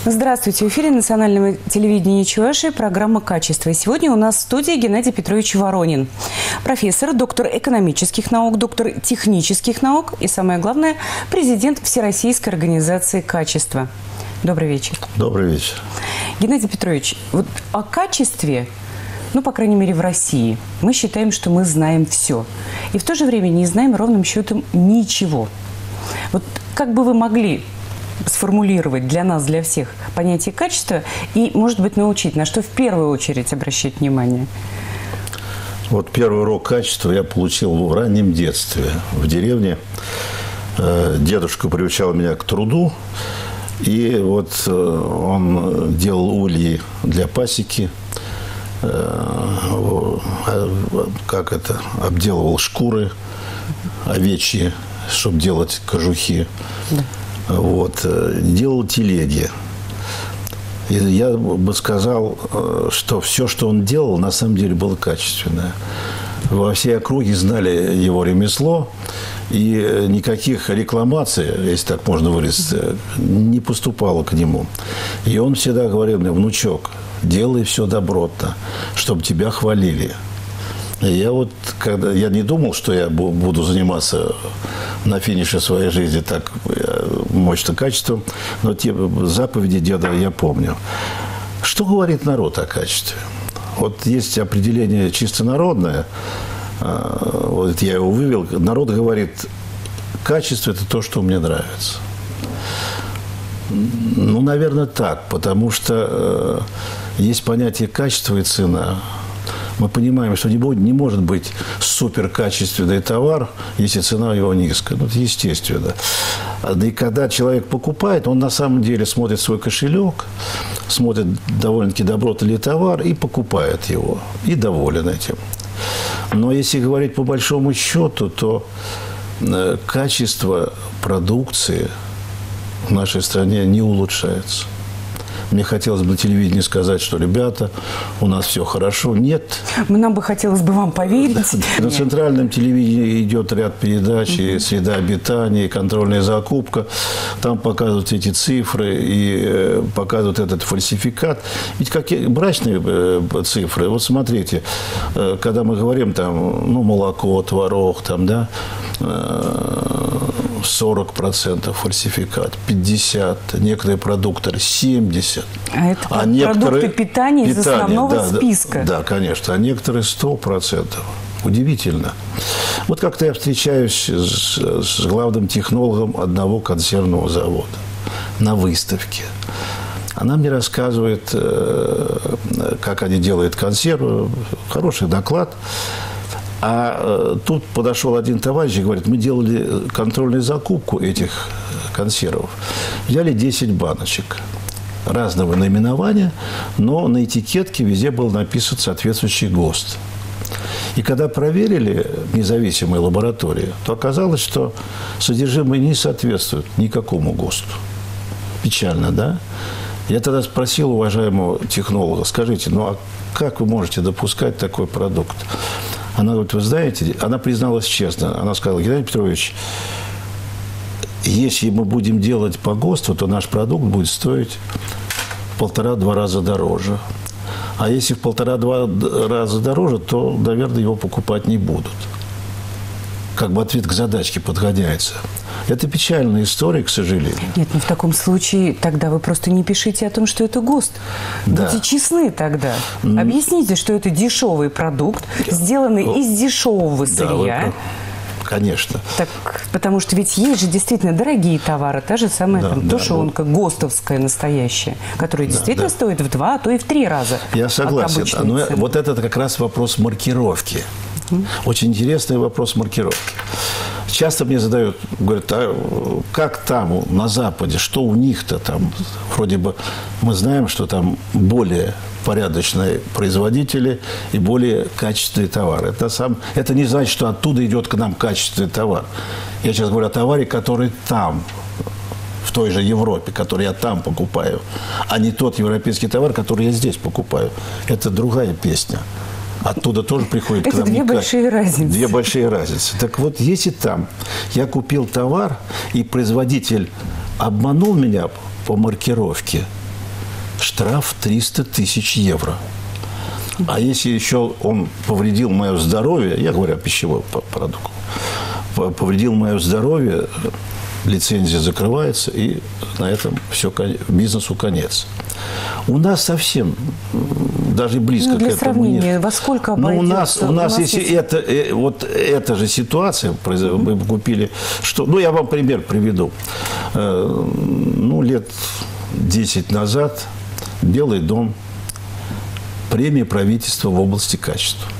Здравствуйте. В эфире национального телевидения Чувашии программа «Качество». И сегодня у нас в студии Геннадий Петрович Воронин. Профессор, доктор экономических наук, доктор технических наук и, самое главное, президент Всероссийской организации «Качество». Добрый вечер. Добрый вечер. Геннадий Петрович, вот о качестве, по крайней мере, в России, мы считаем, что мы знаем все. И в то же время не знаем ровным счетом ничего. Вот как бы вы могли сформулировать для нас, для всех понятие качества и, может быть, научить, на что в первую очередь обращать внимание? Вот первый урок качества я получил в раннем детстве. В деревне дедушка приучал меня к труду. И вот он делал ульи для пасеки, обделывал шкуры овечьи, чтобы делать кожухи. Да. Делал телеги. И я бы сказал, что все, что он делал, на самом деле было качественное. Во всей округе знали его ремесло, и никаких рекламаций, если так можно выразиться, не поступало к нему. И он всегда говорил мне: внучок, делай все добротно, чтобы тебя хвалили. И я я не думал, что я буду заниматься на финише своей жизни так мощно качеством, но те заповеди деда я помню. Что говорит народ о качестве? Вот есть определение чисто народное, вот я его вывел. Народ говорит: качество – это то, что мне нравится. Наверное, так, потому что есть понятие качества и цена. Мы понимаем, что не может быть суперкачественный товар, если цена его низкая. Это естественно. И когда человек покупает, он на самом деле смотрит свой кошелек, смотрит довольно-таки добротный ли товар и покупает его. И доволен этим. Но если говорить по большому счету, то качество продукции в нашей стране не улучшается. Мне хотелось бы на телевидении сказать, что, ребята, у нас все хорошо. Нет. Нам бы хотелось бы вам поверить. На центральном телевидении идет ряд передач, и «Среда обитания», и «Контрольная закупка». Там показывают эти цифры и показывают этот фальсификат. Ведь какие брачные цифры. Вот смотрите, когда мы говорим там, молоко, творог, там, да, 40% фальсификат, 50%, некоторые продукты 70%. А это продукты питания из основного списка. Да, конечно. А некоторые 100%. Удивительно. Вот как-то я встречаюсь с главным технологом одного консервного завода на выставке. Она мне рассказывает, как они делают консервы. Хороший доклад. А тут подошел один товарищ и говорит: мы делали контрольную закупку этих консервов. Взяли 10 баночек разного наименования, но на этикетке везде был написан соответствующий ГОСТ. И когда проверили независимые лаборатории, то оказалось, что содержимое не соответствует никакому ГОСТу. Печально, да? Я тогда спросил уважаемого технолога: скажите, а как вы можете допускать такой продукт? Она говорит: вы знаете, она призналась честно. Она сказала: Геннадий Петрович, если мы будем делать по ГОСТу, то наш продукт будет стоить в 1,5-2 раза дороже. А если в 1,5-2 раза дороже, то, наверное, его покупать не будут. Как бы ответ к задачке подгоняется. Это печальная история, к сожалению. Нет, в таком случае тогда вы просто не пишите о том, что это ГОСТ. Да. Будьте честны тогда. Объясните, что это дешевый продукт, сделанный из дешевого сырья. Да, конечно. Так, потому что ведь есть же действительно дорогие товары. Та же самая тушенка, ГОСТовская настоящая, которая действительно стоит в 2, а то и в 3 раза. Я согласен. Но вот это как раз вопрос маркировки. Очень интересный вопрос маркировки. Часто мне задают, говорят: а как там, на Западе, что у них-то там? Вроде бы мы знаем, что там более порядочные производители и более качественные товары. Это не значит, что оттуда идет к нам качественный товар. Я сейчас говорю о товаре, который там, в той же Европе, который я там покупаю, а не тот европейский товар, который я здесь покупаю. Это другая песня. Оттуда тоже приходит к нам. Это две большие разницы. Две большие разницы. Так вот, если там я купил товар, и производитель обманул меня по маркировке, штраф 300 тысяч евро. А если еще он повредил мое здоровье, я говорю о пищевом продукте, повредил мое здоровье, лицензия закрывается, и на этом все, бизнесу конец. У нас совсем даже близко к этому нет. Во сколько обойдется? У нас если есть... вот эта же ситуация, мы купили, что, я вам пример приведу. Лет 10 назад Белый дом, премия правительства в области качества.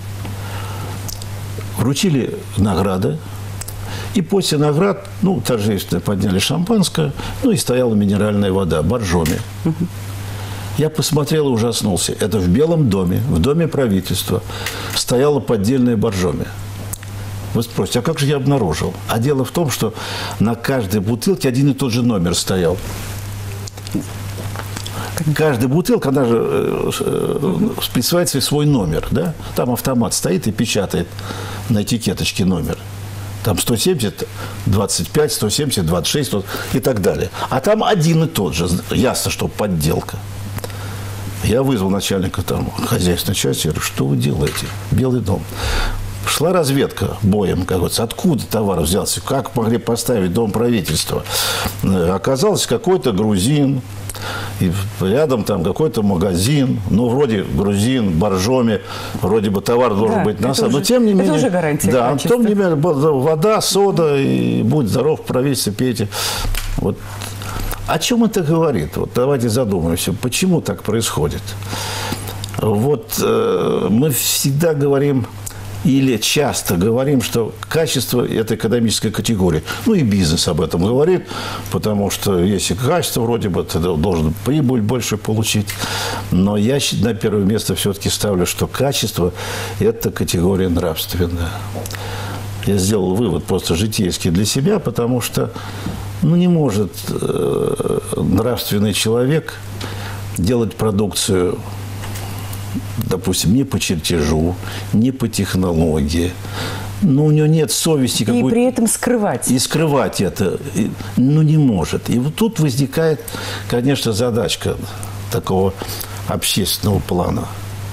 Вручили награды. И после наград, торжественно подняли шампанское, и стояла минеральная вода, боржоми. Я посмотрел и ужаснулся. Это в Белом доме, в доме правительства, стояла поддельная боржоми. Вы спросите, а как же я обнаружил? А дело в том, что на каждой бутылке один и тот же номер стоял. Каждая бутылка, она же присваивает свой номер, да? Там автомат стоит и печатает на этикеточке номер. Там 170, 25, 170, 26 и так далее. А там один и тот же. Ясно, что подделка. Я вызвал начальника хозяйственной части. Я говорю, что вы делаете? Белый дом. Шла разведка боем, как говорится, откуда товар взялся, как могли поставить дом правительства. Оказалось, какой-то грузин, и рядом там какой-то магазин, вроде грузин, боржоми, вроде бы товар должен быть на самом. Но тем не менее, это уже гарантия качества. Тем не менее, вода, сода, и будь здоров, правительство, пейте. Вот. О чем это говорит? Вот давайте задумаемся, почему так происходит. Вот мы всегда говорим, или часто говорим, что качество – это экономическая категория. И бизнес об этом говорит, потому что если качество, вроде бы, ты должен прибыль больше получить. Но я на первое место все-таки ставлю, что качество – это категория нравственная. Я сделал вывод просто житейский для себя, потому что не может нравственный человек делать продукцию, допустим, не по чертежу, не по технологии. У него нет совести какой-то. И при этом скрывать. И скрывать это, не может. И вот тут возникает, конечно, задачка такого общественного плана.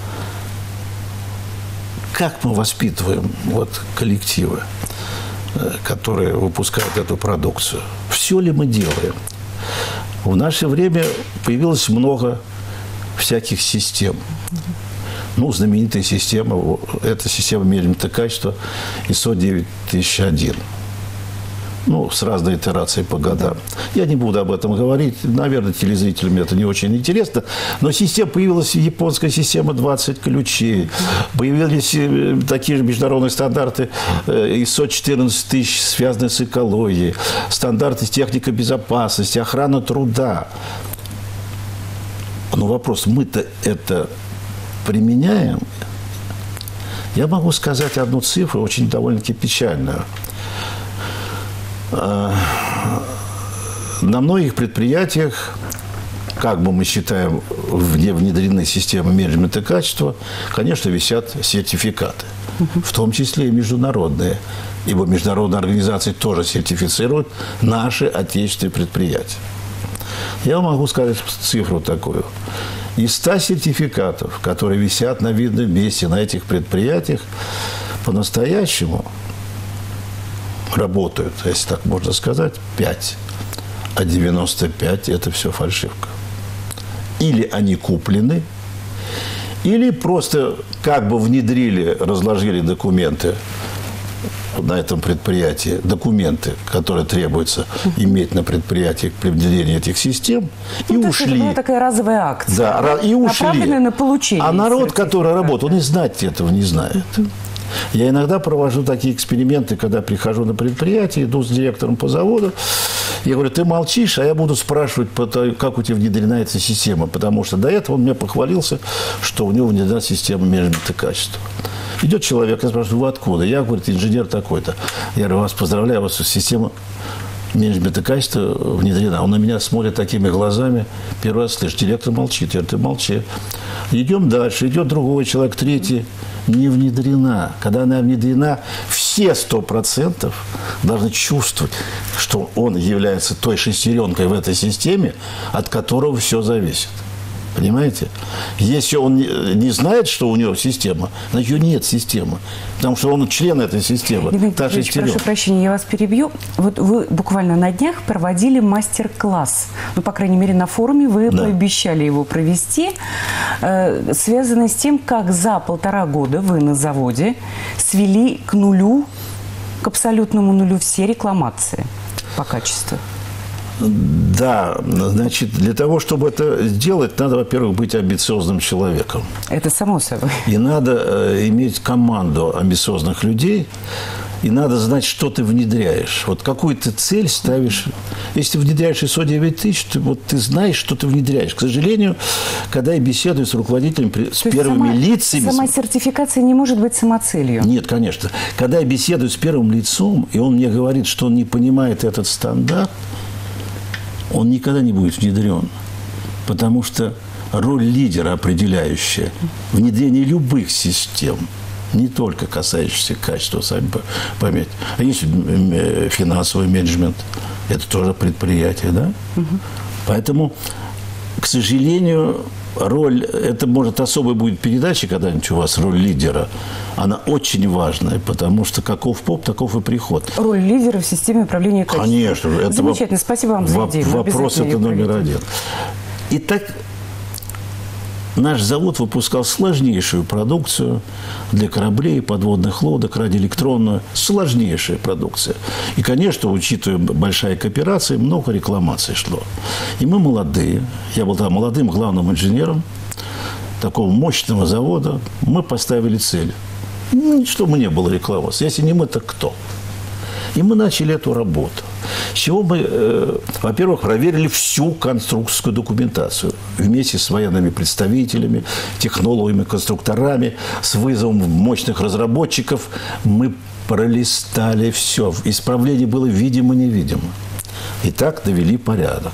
Как мы воспитываем коллективы, которые выпускают эту продукцию? Все ли мы делаем? В наше время появилось много всяких систем. Знаменитая система – это система менеджмента качества ISO 9001. С разной итерацией по годам. Я не буду об этом говорить. Наверное, телезрителям это не очень интересно. Но появилась японская система 20 ключей. Появились такие же международные стандарты ISO 14000, связанные с экологией. Стандарты техники безопасности, охрана труда. Но вопрос, мы-то это применяем? Я могу сказать одну цифру, очень довольно-таки печальную. На многих предприятиях, как бы мы считаем, где внедрены системы менеджмента качества, конечно, висят сертификаты, в том числе и международные, ибо международные организации тоже сертифицируют наши отечественные предприятия. Я могу сказать цифру такую. Из 100 сертификатов, которые висят на видном месте на этих предприятиях, по-настоящему работают, если так можно сказать, 5. А 95 – это все фальшивка. Или они куплены, или просто как бы внедрили, разложили документы на этом предприятии, документы, которые требуется иметь на предприятии при внедрении этих систем, и ушли. Это была такая разовая акция. Да, и ушли. Направленная на получение. А народ, который работает, он и знать этого не знает. Я иногда провожу такие эксперименты, когда прихожу на предприятие, иду с директором по заводу, я говорю, ты молчишь, а я буду спрашивать, как у тебя внедрена эта система, потому что до этого он мне похвалился, что у него внедрена система менеджмента качества. Идет человек, я спрашиваю, вы откуда? Я, говорит, инженер такой-то. Я говорю, вас поздравляю, у вас система менеджмента качества внедрена. Он на меня смотрит такими глазами, первый раз слышит, директор молчит. Я говорю, ты молчи. Идем дальше, идет другой человек, третий. Не внедрена. Когда она внедрена, все 100% должны чувствовать, что он является той шестеренкой в этой системе, от которого все зависит. Понимаете? Если он не знает, что у него система, значит, у него нет системы. Потому что он член этой системы. Дмитрий Петрович, прошу прощения, я вас перебью. Вот вы буквально на днях проводили мастер-класс. Ну, по крайней мере, на форуме вы пообещали его провести. Связано с тем, как за 1,5 года вы на заводе свели к нулю, к абсолютному нулю все рекламации по качеству. Да, значит, для того, чтобы это сделать, надо, во-первых, быть амбициозным человеком. Это само собой. И надо иметь команду амбициозных людей, и надо знать, что ты внедряешь. Вот какую ты цель ставишь. Если ты внедряешь ISO 9000, ты знаешь, что ты внедряешь. К сожалению, когда я беседую с руководителями, с первыми лицами... Сама сертификация не может быть самоцелью. Нет, конечно. Когда я беседую с первым лицом, и он мне говорит, что он не понимает этот стандарт, он никогда не будет внедрен. Потому что роль лидера определяющая внедрение любых систем, не только касающихся качества, сами поймете. А есть финансовый менеджмент, это тоже предприятие, да? Поэтому, к сожалению, роль, это может особой будет передача когда-нибудь у вас, роль лидера, она очень важная, потому что каков поп, таков и приход. Роль лидера в системе управления качеством. Конечно. Это замечательно, спасибо вам за идею. Вопрос это номер один. Итак, наш завод выпускал сложнейшую продукцию для кораблей, подводных лодок, радиоэлектронную. Сложнейшая продукция. И, конечно, учитывая большая кооперация, много рекламаций шло. И мы молодые. Я был там молодым главным инженером такого мощного завода. Мы поставили цель. Чтобы не было рекламации. Если не мы, то кто? И мы начали эту работу. С чего мы, во-первых, проверили всю конструкторскую документацию вместе с военными представителями, технологами, конструкторами, с вызовом мощных разработчиков. Мы пролистали все. Исправление было видимо-невидимо. И так довели порядок.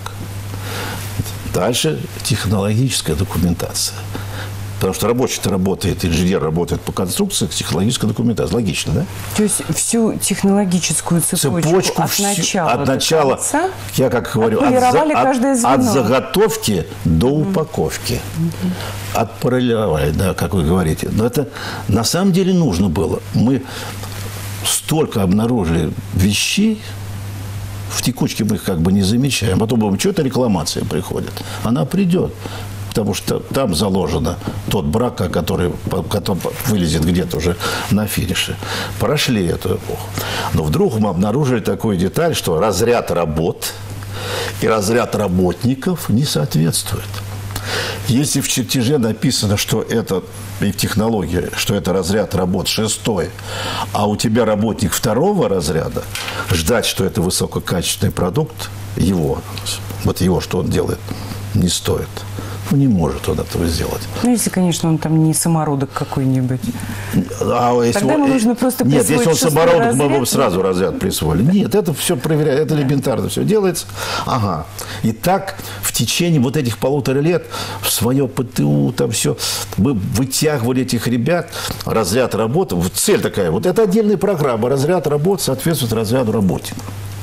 Дальше технологическая документация. Потому что рабочий-то работает, инженер работает по конструкции, технологическая документация. Логично, да? То есть всю технологическую цепочку от начала до конца, я как говорю, от заготовки до упаковки. Отполировали, да, как вы говорите. Но это на самом деле нужно было. Мы столько обнаружили вещей, в текучке мы их как бы не замечаем. Потом думаем, что это рекламация приходит. Она придет. Потому что там заложено тот брак, который вылезет где-то уже на финише. Прошли эту эпоху. Но вдруг мы обнаружили такую деталь, что разряд работ и разряд работников не соответствует. Если в чертеже написано, что это, и в технологии, что это разряд работ 6, а у тебя работник 2 разряда, ждать, что это высококачественный продукт, его, что он делает, не стоит. Ну, не может он этого сделать. Ну, если, конечно, он там не самородок какой-нибудь. Тогда ему нужно просто присвоить. Нет, если он самородок, мы бы сразу разряд присвоили. Нет, это все проверяется, это элементарно все делается. Ага. И так в течение вот этих 1,5 лет в свое ПТУ, там все, мы вытягивали этих ребят, разряд работы. Цель такая, вот это отдельная программа, разряд работ соответствует разряду работников.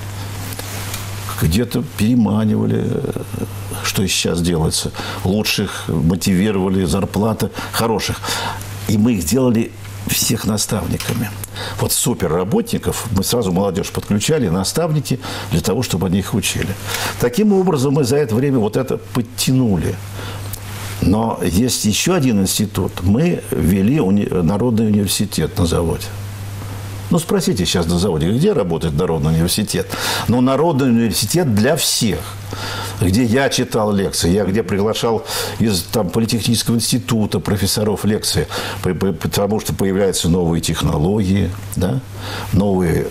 Где-то переманивали, что и сейчас делается. Лучших мотивировали, зарплаты хороших. И мы их делали всех наставниками. Вот суперработников мы сразу молодежь подключали, наставники, для того, чтобы они их учили. Таким образом, мы за это время вот это подтянули. Но есть еще один институт. Мы ввели Народный университет на заводе. Ну, спросите сейчас на заводе, где работает Народный университет? Ну, Народный университет для всех. Где я читал лекции, где приглашал из Политехнического института профессоров лекции, потому что появляются новые технологии, да? Новые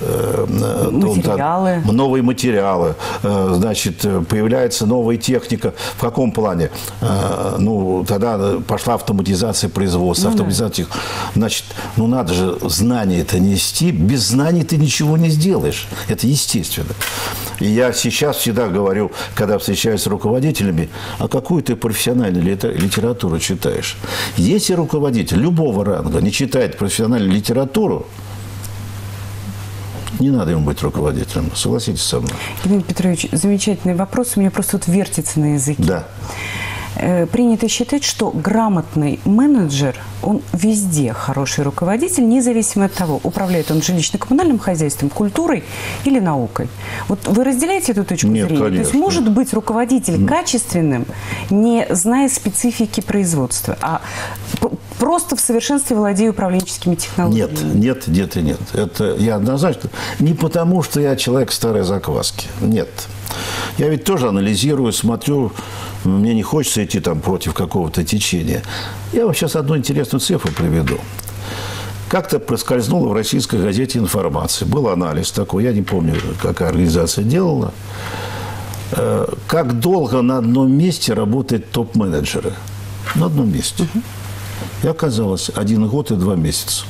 материалы. Значит, появляется новая техника. В каком плане? Ну, тогда пошла автоматизация производства, автоматизация. Значит, ну, надо же знания это нести. Без знаний ты ничего не сделаешь. Это естественно. И я сейчас всегда говорю, когда встречаюсь с руководителями, а какую ты профессиональную литературу читаешь? Если руководитель любого ранга не читает профессиональную литературу, не надо ему быть руководителем. Согласитесь со мной. Дмитрий Петрович, замечательный вопрос. У меня просто вот вертится на языке. Да. принято считать, что грамотный менеджер, он везде хороший руководитель, независимо от того, управляет он жилищно-коммунальным хозяйством, культурой или наукой. Вот вы разделяете эту точку Нет, зрения? конечно. То есть может быть руководитель качественным, не зная специфики производства, а просто в совершенстве владея управленческими технологиями? Нет и нет. Это я однозначно. Не потому, что я человек старой закваски. Нет. Я ведь тоже анализирую, смотрю. Мне не хочется идти там против какого-то течения. Я вам сейчас одну интересную цифру приведу. Как-то проскользнула в российской газете информация. Был анализ такой, я не помню, какая организация делала. Как долго на одном месте работают топ-менеджеры? На одном месте. И оказалось, 1 год и 2 месяца.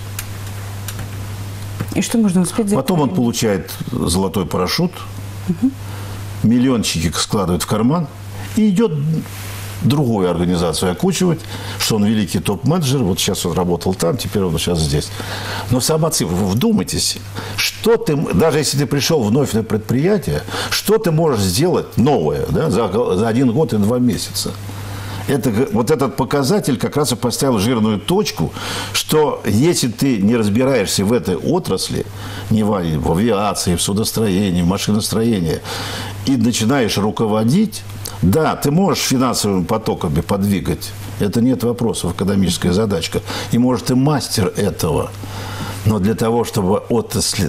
И что можно успеть за Потом он получает золотой парашют, миллиончики складывает в карман и идет другую организацию окучивать, что он великий топ-менеджер, вот сейчас он работал там, теперь он сейчас здесь. Но сама цифра, вы вдумайтесь, что ты, даже если ты пришел вновь на предприятие, что ты можешь сделать новое, да, за 1 год и 2 месяца? Вот этот показатель как раз и поставил жирную точку, что если ты не разбираешься в этой отрасли, не в авиации, в судостроении, в машиностроении, и начинаешь руководить, да, ты можешь финансовыми потоками подвигать, это нет вопросов, экономическая задачка, и может и мастер этого, но для того, чтобы отрасль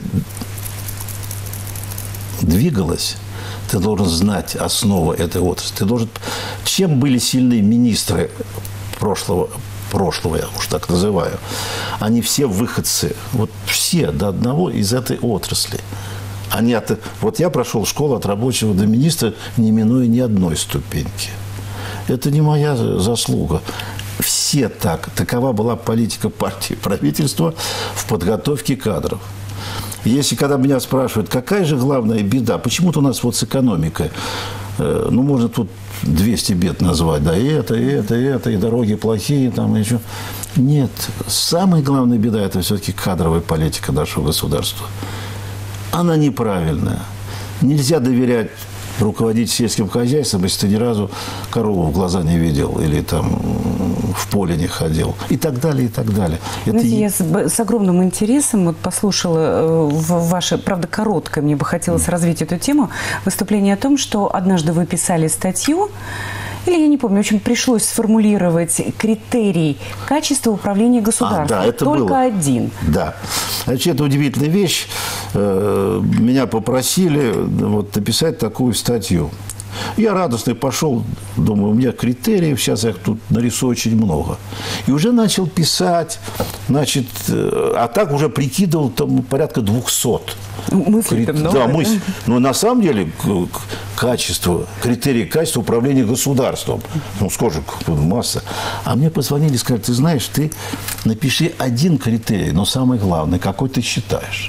двигалась, ты должен знать основу этой отрасли. Ты должен... Чем были сильны министры прошлого, я уж так называю, они все выходцы, вот все до одного из этой отрасли. Вот я прошел школу от рабочего до министра, не минуя ни одной ступеньки. Это не моя заслуга. Все так. Такова была политика партии, правительства в подготовке кадров. Если когда меня спрашивают, какая же главная беда, почему-то у нас вот с экономикой, ну, можно тут 200 бед назвать, да, и это, и дороги плохие, там, и еще. Нет, самая главная беда – это все-таки кадровая политика нашего государства. Она неправильная. Нельзя доверять руководить сельским хозяйством, если ты ни разу корову в глаза не видел или там в поле не ходил. И так далее, и так далее. Знаете, я с огромным интересом вот послушала ваше, правда, короткое, мне бы хотелось развить эту тему, выступление о том, что однажды вы писали статью, или я не помню, в общем, пришлось сформулировать критерий качества управления государством. Да, это только было. Один. Да. Значит, это удивительная вещь. Меня попросили вот написать такую статью. Я радостный пошел, думаю, у меня критериев, сейчас я их тут нарисую очень много. И уже начал писать, значит, а так уже прикидывал там порядка 200. Мысли много. Да, мысль. Но на самом деле качество, критерии качества управления государством. Ну, скажи, масса. А мне позвонили и сказали, ты знаешь, ты напиши 1 критерий, но самый главный, какой ты считаешь.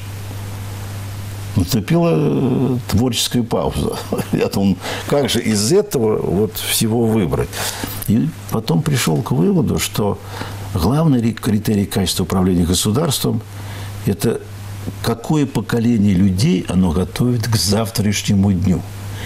Наступила творческая пауза. Я думал, как же из этого вот всего выбрать? И потом пришел к выводу, что главный критерий качества управления государством – это какое поколение людей оно готовит к завтрашнему дню.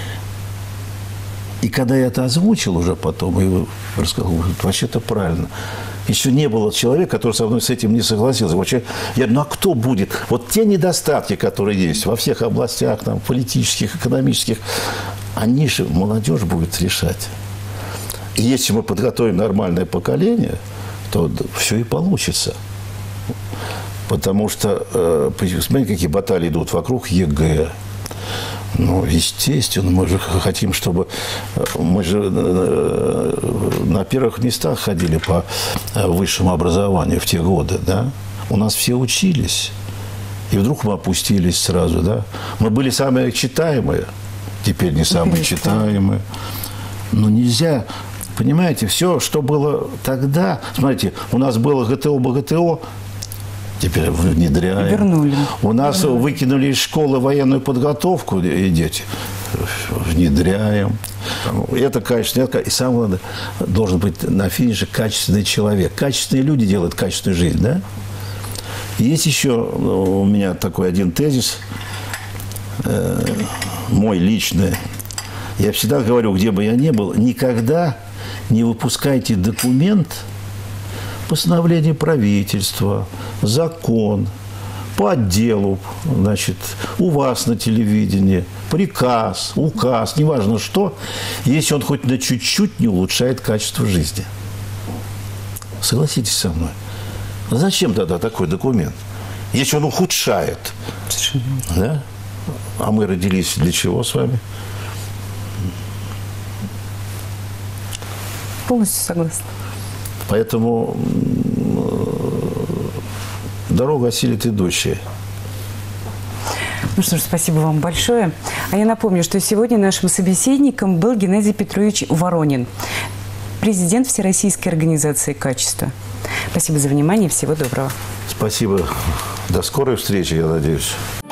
И когда я это озвучил уже потом, и рассказал, вообще-то правильно. Еще не было человека, который со мной с этим не согласился. Вообще, я говорю, ну а кто будет? Вот те недостатки, которые есть во всех областях, там, политических, экономических, они же молодежь будет решать. И если мы подготовим нормальное поколение, то все и получится. Потому что, смотрите, какие баталии идут вокруг ЕГЭ. Ну, естественно, мы же хотим, чтобы... Мы же на первых местах ходили по высшему образованию в те годы, да? У нас все учились. И вдруг мы опустились сразу, да? Мы были самые читаемые, теперь не самые читаемые. Но нельзя... Понимаете, все, что было тогда... Смотрите, у нас было ГТО, БГТО... Теперь внедряем. Вернули. У нас выкинули из школы военную подготовку, и дети. Внедряем. Это качественно. И самое главное, должен быть на финише качественный человек. Качественные люди делают качественную жизнь, да? Есть еще у меня такой один тезис, мой личный. Я всегда говорю, где бы я ни был, никогда не выпускайте документ, постановление правительства, закон, по отделу, значит, у вас на телевидении, приказ, указ, неважно что, если он хоть на чуть-чуть не улучшает качество жизни. Согласитесь со мной. Зачем тогда такой документ, если он ухудшает? Да? А мы родились для чего с вами? Полностью согласна. Поэтому дорогу осилит идущие. Ну что ж, спасибо вам большое. А я напомню, что сегодня нашим собеседником был Геннадий Петрович Воронин, президент Всероссийской организации качества. Спасибо за внимание. Всего доброго. Спасибо. До скорой встречи, я надеюсь.